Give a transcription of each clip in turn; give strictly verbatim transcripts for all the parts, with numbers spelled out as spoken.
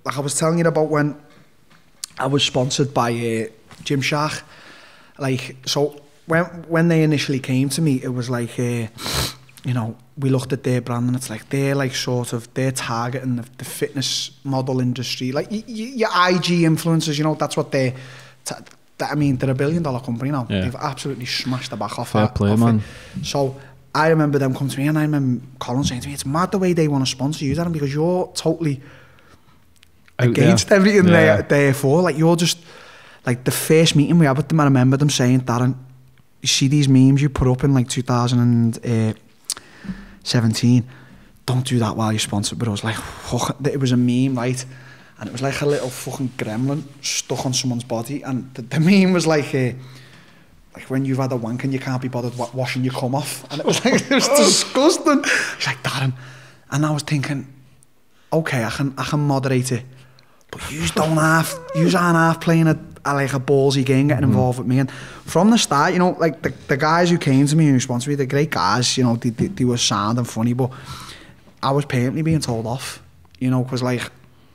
like I was telling you about when I was sponsored by uh, Gymshark. Like, so when when they initially came to me, it was like, uh, you know, we looked at their brand and it's like they're like sort of they're targeting the, the fitness model industry, like y- y- your I G influencers. You know, that's what they. T- I mean, they're a billion dollar company now. Yeah. They've absolutely smashed the back off. Fair that, play, off man. It. So I remember them coming to me, and I remember Colin saying to me, "It's mad the way they want to sponsor you, Darren, because you're totally out against there. everything yeah. they're there for. Like you're just like the first meeting we had with them. I remember them saying, Darren, you see these memes you put up in like two thousand seventeen. Don't do that while you're sponsored." But I was like, fuck, it was a meme, right? And it was like a little fucking gremlin stuck on someone's body. And the, the meme was like, uh, like when you've had a wank and you can't be bothered wa- washing your cum off. And it was like, it was disgusting. It's like, Darren. And I was thinking, okay, I can I can moderate it. But you don't have, you aren't half playing a, a, like a ballsy game, getting involved mm-hmm. with me. And from the start, you know, like the, the guys who came to me and who sponsored me, they're great guys, you know, they, they, they were sound and funny, but I was permanently being told off, you know, because like,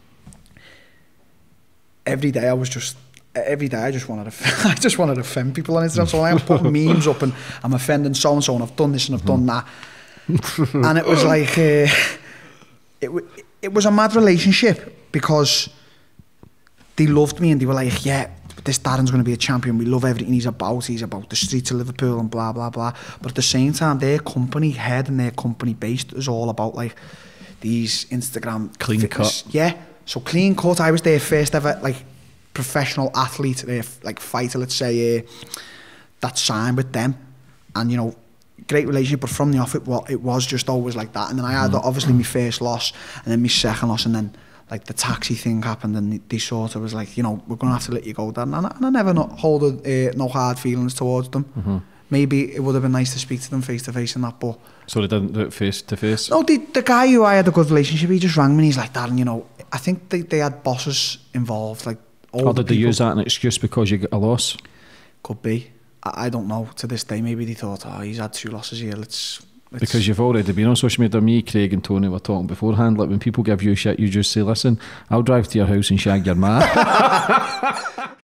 every day I was just, every day I just wanted to, I just wanted to offend people on Instagram. So I'm putting memes up and I'm offending so and so, and I've done this and I've done that, and it was like, uh, it it was a mad relationship because they loved me and they were like, yeah, this Darren's going to be a champion. We love everything he's about. He's about the streets of Liverpool and blah blah blah. But at the same time, their company head and their company base is all about like these Instagram clean fitness. cut. Yeah. So clean cut. I was their first ever like professional athlete, uh, like fighter, let's say, uh, that signed with them, and you know, great relationship. But from the off, it was it was just always like that. And then I had mm. obviously my first loss, and then my second loss, and then like the taxi thing happened, and they sort of was like, you know, we're gonna have to let you go, Dan. And I, and I never not hold uh, no hard feelings towards them. Mm-hmm. Maybe it would have been nice to speak to them face to face and that, but so they didn't do it face to face. No, the the guy who I had a good relationship, he just rang me and he's like, Darren, you know, I think they, they had bosses involved, like all or did the they use that as an excuse because you got a loss? Could be. I, I don't know. To this day, maybe they thought, oh, he's had two losses here, let's... let's because you've already been on social media. Me, Craig and Tony were talking beforehand, like when people give you shit, you just say, listen, I'll drive to your house and shag your ma.